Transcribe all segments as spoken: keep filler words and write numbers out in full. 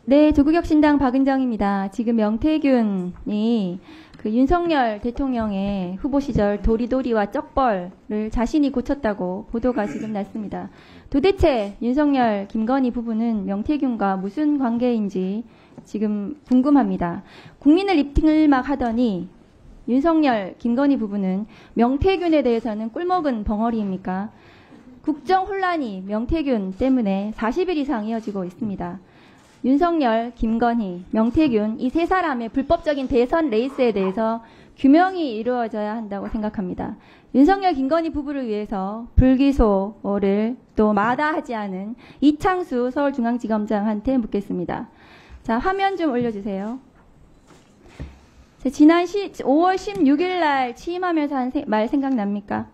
네, 조국혁신당 박은정입니다. 지금 명태균이 그 윤석열 대통령의 후보 시절 도리도리와 쩍벌을 자신이 고쳤다고 보도가 지금 났습니다. 도대체 윤석열, 김건희 부부는 명태균과 무슨 관계인지 지금 궁금합니다. 국민을 입틀막 하더니 윤석열, 김건희 부부는 명태균에 대해서는 꿀먹은 벙어리입니까? 국정 혼란이 명태균 때문에 사십 일 이상 이어지고 있습니다. 윤석열, 김건희, 명태균 이 세 사람의 불법적인 대선 레이스에 대해서 규명이 이루어져야 한다고 생각합니다. 윤석열, 김건희 부부를 위해서 불기소를 또 마다하지 않은 이창수 서울중앙지검장한테 묻겠습니다. 자, 화면 좀 올려주세요. 지난 오월 십육일 날 취임하면서 한 말 생각납니까?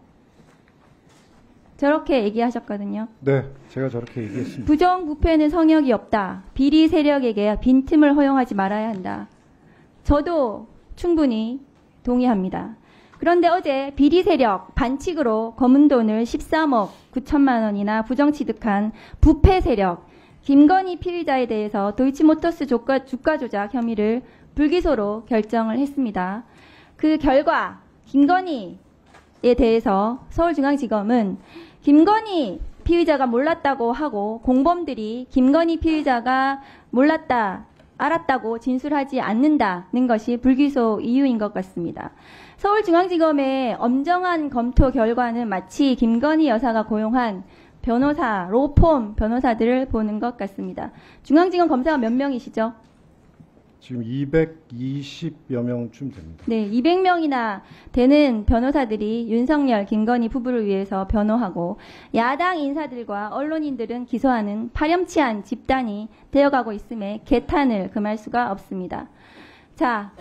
저렇게 얘기하셨거든요. 네, 제가 저렇게 얘기했습니다. 부정부패는 성역이 없다. 비리 세력에게 빈틈을 허용하지 말아야 한다. 저도 충분히 동의합니다. 그런데 어제 비리 세력 반칙으로 검은 돈을 십삼억 구천만 원이나 부정 취득한 부패 세력 김건희 피의자에 대해서 도이치모터스 주가, 주가 조작 혐의를 불기소로 결정을 했습니다. 그 결과 김건희에 대해서 서울중앙지검은 김건희 피의자가 몰랐다고 하고 공범들이 김건희 피의자가 몰랐다, 알았다고 진술하지 않는다는 것이 불기소 이유인 것 같습니다. 서울중앙지검의 엄정한 검토 결과는 마치 김건희 여사가 고용한 변호사, 로펌 변호사들을 보는 것 같습니다. 중앙지검 검사가 몇 명이시죠? 지금 이백이십여 명쯤 됩니다. 네, 이백 명이나 되는 변호사들이 윤석열, 김건희 부부를 위해서 변호하고 야당 인사들과 언론인들은 기소하는 파렴치한 집단이 되어가고 있음에 개탄을 금할 수가 없습니다. 자,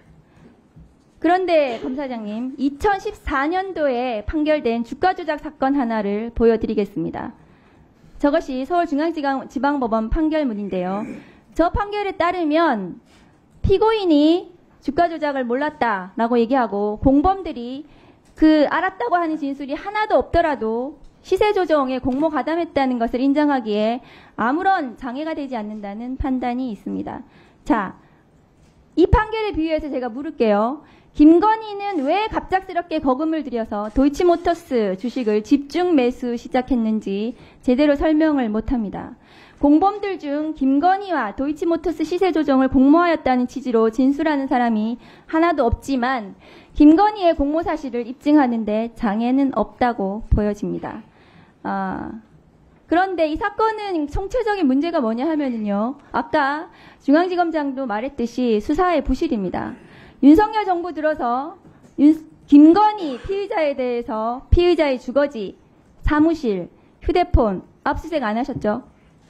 그런데 검사장님, 이천십사 년도에 판결된 주가조작 사건 하나를 보여드리겠습니다. 저것이 서울중앙지방법원 판결문인데요. 저 판결에 따르면 피고인이 주가 조작을 몰랐다라고 얘기하고 공범들이 그 알았다고 하는 진술이 하나도 없더라도 시세 조정에 공모 가담했다는 것을 인정하기에 아무런 장애가 되지 않는다는 판단이 있습니다. 자, 이 판결에 비유해서 제가 물을게요. 김건희는 왜 갑작스럽게 거금을 들여서 도이치모터스 주식을 집중 매수 시작했는지 제대로 설명을 못합니다. 공범들 중 김건희와 도이치모터스 시세 조정을 공모하였다는 취지로 진술하는 사람이 하나도 없지만 김건희의 공모 사실을 입증하는데 장애는 없다고 보여집니다. 아, 그런데 이 사건은 총체적인 문제가 뭐냐 하면은요. 아까 중앙지검장도 말했듯이 수사의 부실입니다. 윤석열 정부 들어서 윤, 김건희 피의자에 대해서 피의자의 주거지, 사무실, 휴대폰 압수수색 안 하셨죠?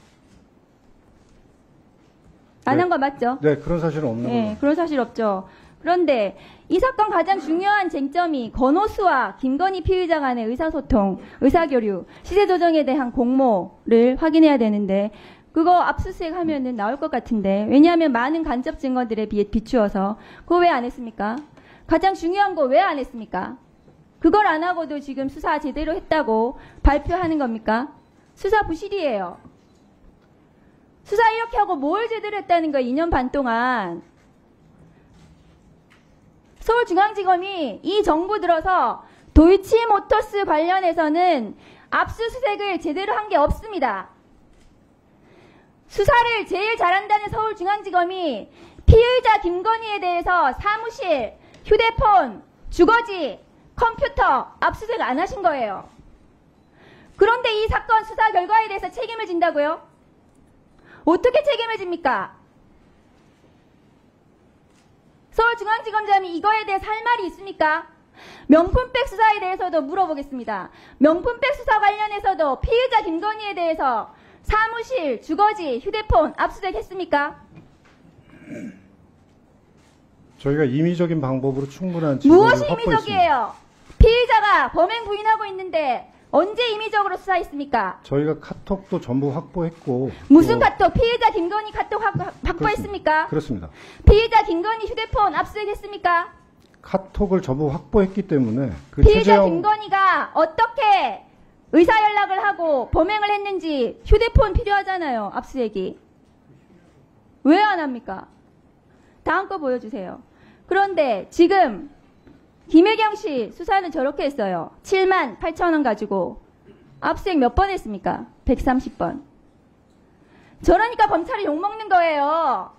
안 한 거 맞죠? 네, 그런 사실은 없는 거예요. 네, 그런 사실 없죠. 그런데 이 사건 가장 중요한 쟁점이 권오수와 김건희 피의자 간의 의사소통, 의사교류, 시세조정에 대한 공모를 확인해야 되는데 그거 압수수색 하면은 나올 것 같은데 왜냐하면 많은 간접 증거들에 비해 비추어서 그거 왜 안 했습니까? 가장 중요한 거 왜 안 했습니까? 그걸 안 하고도 지금 수사 제대로 했다고 발표하는 겁니까? 수사 부실이에요. 수사 이렇게 하고 뭘 제대로 했다는 거예요. 이 년 반 동안. 서울중앙지검이 이 정부 들어서 도이치모터스 관련해서는 압수수색을 제대로 한 게 없습니다. 수사를 제일 잘한다는 서울중앙지검이 피의자 김건희에 대해서 사무실, 휴대폰, 주거지, 컴퓨터 압수수색 안 하신 거예요. 그런데 이 사건 수사 결과에 대해서 책임을 진다고요? 어떻게 책임을 집니까? 서울중앙지검장이 이거에 대해서 할 말이 있습니까? 명품백 수사에 대해서도 물어보겠습니다. 명품백 수사 관련해서도 피의자 김건희에 대해서 사무실, 주거지, 휴대폰 압수수색 했습니까? 저희가 임의적인 방법으로 충분한 증거를 무엇이 확보했습니다. 임의적이에요? 피의자가 범행 부인하고 있는데 언제 임의적으로 수사했습니까? 저희가 카톡도 전부 확보했고. 무슨 카톡? 피의자 김건희 카톡 확, 확보했습니까? 그렇습니다. 피의자 김건희 휴대폰 압수수색했습니까? 카톡을 전부 확보했기 때문에 그 피의자 최재형... 김건희가 어떻게 의사 연락을 하고 범행을 했는지 휴대폰 필요하잖아요. 압수수색이. 왜 안 합니까? 다음 거 보여주세요. 그런데 지금 김혜경 씨 수사는 저렇게 했어요. 칠만 팔천 원 가지고 압수수색 몇 번 했습니까? 백삼십 번. 저러니까 검찰이 욕먹는 거예요.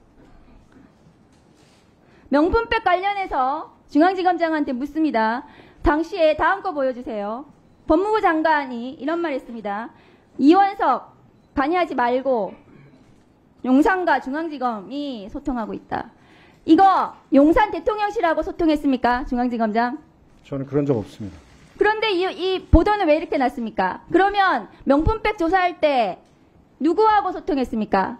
명품백 관련해서 중앙지검장한테 묻습니다. 당시에 다음 거 보여주세요. 법무부 장관이 이런 말 했습니다. 이원석 관여하지 말고 용산과 중앙지검이 소통하고 있다. 이거 용산 대통령실하고 소통했습니까? 중앙지검장? 저는 그런 적 없습니다. 그런데 이, 이 보도는 왜 이렇게 났습니까? 그러면 명품백 조사할 때 누구하고 소통했습니까?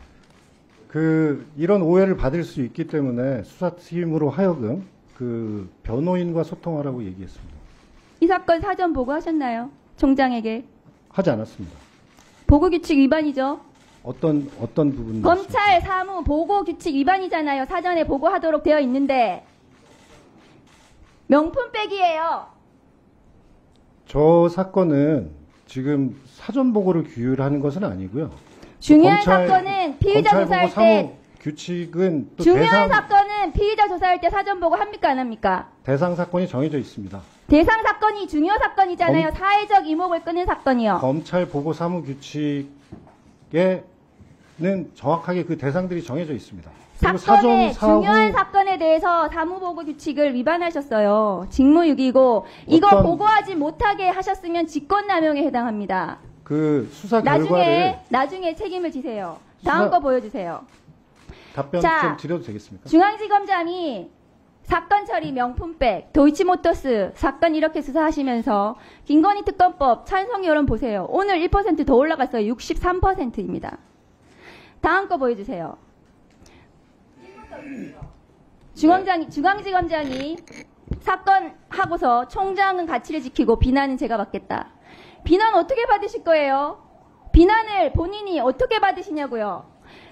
그 이런 오해를 받을 수 있기 때문에 수사팀으로 하여금 그 변호인과 소통하라고 얘기했습니다. 이 사건 사전 보고하셨나요? 총장에게. 하지 않았습니다. 보고규칙 위반이죠. 어떤 어떤 부분? 검찰 사무 보고규칙 위반이잖아요. 사전에 보고하도록 되어 있는데 명품백이에요. 저 사건은 지금 사전 보고를 규율하는 것은 아니고요. 중요한 검찰- 사건은 피의자 검찰 조사할 보고 때 사무 규칙은 또 중요한 대상, 사건은 피의자 조사할 때 사전 보고 합니까 안 합니까? 대상 사건이 정해져 있습니다. 대상 사건이 중요 사건이잖아요. 사회적 이목을 끄는 사건이요. 검찰 보고 사무 규칙에는 정확하게 그 대상들이 정해져 있습니다. 그리고 사건의 사전 사후 중요한 사건에 대해서 사무보고 규칙을 위반하셨어요. 직무유기고 이거 어떤- 보고하지 못하게 하셨으면 직권남용에 해당합니다. 그 수사 나중에 결과를 나중에 책임을 지세요. 다음 수사- 거 보여주세요. 답변 자, 좀 드려도 되겠습니까? 중앙지검장이 사건 처리 명품백, 도이치모터스 사건 이렇게 수사하시면서 김건희 특검법 찬성 여론 보세요. 오늘 일 퍼센트 더 올라갔어요. 육십삼 퍼센트입니다. 다음 거 보여주세요. 중앙장, 중앙지검장이 사건 하고서 총장은 가치를 지키고 비난은 제가 받겠다. 비난 어떻게 받으실 거예요? 비난을 본인이 어떻게 받으시냐고요?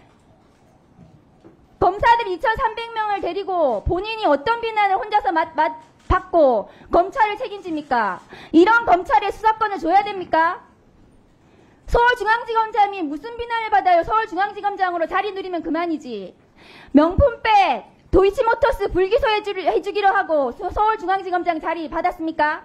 검사들 이천삼백 명을 데리고 본인이 어떤 비난을 혼자서 맛, 맛, 받고 검찰을 책임집니까? 이런 검찰에 수사권을 줘야 됩니까? 서울중앙지검장이 무슨 비난을 받아요? 서울중앙지검장으로 자리 누리면 그만이지. 명품백, 도이치모터스 불기소 해주, 해주기로 하고 서- 서울중앙지검장 자리 받았습니까?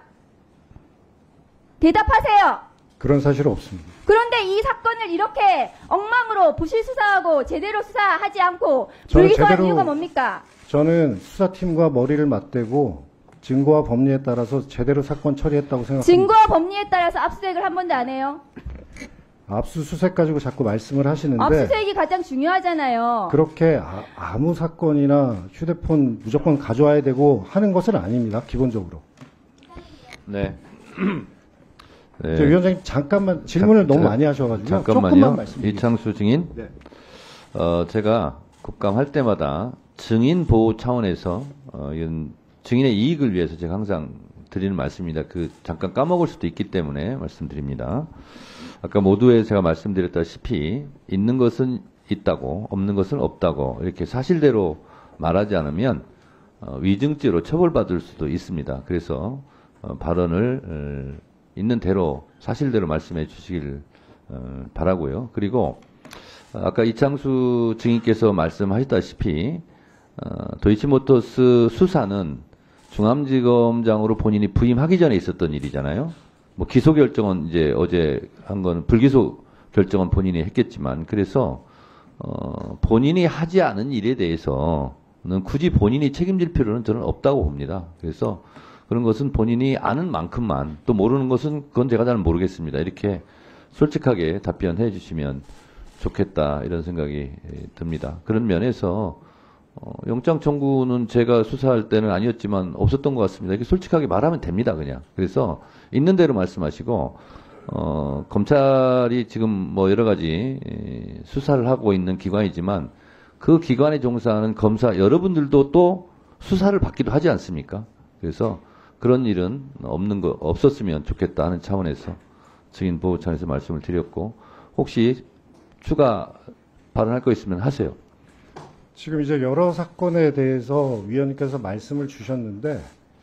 대답하세요. 그런 사실은 없습니다. 그런데 이 사건을 이렇게 엉망으로 부실 수사하고 제대로 수사하지 않고 저는 불기소한 제대로- 이유가 뭡니까? 저는 수사팀과 머리를 맞대고 증거와 법리에 따라서 제대로 사건 처리했다고 생각합니다. 증거와 법리에 따라서 압수수색을 한 번도 안 해요. 압수수색 가지고 자꾸 말씀을 하시는데 압수수색이 가장 중요하잖아요. 그렇게 아, 아무 사건이나 휴대폰 무조건 가져와야 되고 하는 것은 아닙니다. 기본적으로. 네. 네. 저 위원장님 잠깐만 질문을 자, 너무 자, 많이 하셔가지고 조금만 잠깐만요. 말씀드리겠습니다. 이창수 증인. 네. 어, 제가 국감할 때마다 증인 보호 차원에서 어, 이런 증인의 이익을 위해서 제가 항상 드리는 말씀입니다. 그 잠깐 까먹을 수도 있기 때문에 말씀드립니다. 아까 모두에 제가 말씀드렸다시피 있는 것은 있다고 없는 것은 없다고 이렇게 사실대로 말하지 않으면 어, 위증죄로 처벌받을 수도 있습니다. 그래서 어, 발언을 어, 있는 대로 사실대로 말씀해 주시길 어, 바라고요. 그리고 어, 아까 이창수 증인께서 말씀하셨다시피 어, 도이치모터스 수사는 중앙지검장으로 본인이 부임하기 전에 있었던 일이잖아요. 뭐 기소 결정은 이제 어제 한 건 불기소 결정은 본인이 했겠지만 그래서 어, 본인이 하지 않은 일에 대해서는 굳이 본인이 책임질 필요는 저는 없다고 봅니다. 그래서 그런 것은 본인이 아는 만큼만 또 모르는 것은 그건 제가 잘 모르겠습니다. 이렇게 솔직하게 답변해 주시면 좋겠다 이런 생각이 듭니다. 그런 면에서 어, 영장 청구는 제가 수사할 때는 아니었지만 없었던 것 같습니다. 이렇게 솔직하게 말하면 됩니다, 그냥. 그래서 있는 대로 말씀하시고 어, 검찰이 지금 뭐 여러 가지 에, 수사를 하고 있는 기관이지만 그 기관에 종사하는 검사 여러분들도 또 수사를 받기도 하지 않습니까? 그래서 그런 일은 없는 거 없었으면 좋겠다 하는 차원에서 증인 보호 차원에서 말씀을 드렸고 혹시 추가 발언할 거 있으면 하세요. 지금 이제 여러 사건에 대해서 위원님께서 말씀을 주셨는데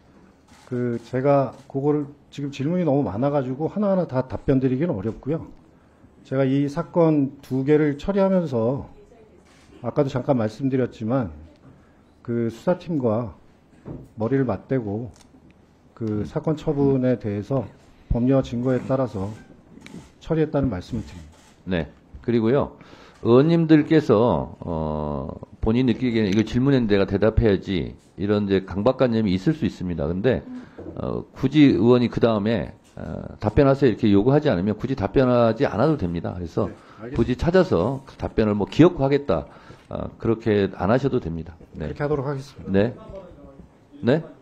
그 제가 그거를 지금 질문이 너무 많아가지고 하나하나 다 답변 드리기는 어렵고요. 제가 이 사건 두 개를 처리하면서 아까도 잠깐 말씀드렸지만 그 수사팀과 머리를 맞대고 그 사건 처분에 대해서 법리와 증거에 따라서 처리했다는 말씀을 드립니다. 네. 그리고요, 의원님들께서, 어, 본인 느끼기에는 이거 질문했는데 내가 대답해야지, 이런 이제 강박관념이 있을 수 있습니다. 근데, 어, 굳이 의원이 그 다음에, 어, 답변하세요 이렇게 요구하지 않으면 굳이 답변하지 않아도 됩니다. 그래서 네, 알겠습니다. 굳이 찾아서 그 답변을 뭐 기억하겠다, 어, 그렇게 안 하셔도 됩니다. 네. 그렇게 하도록 하겠습니다. 네. 네?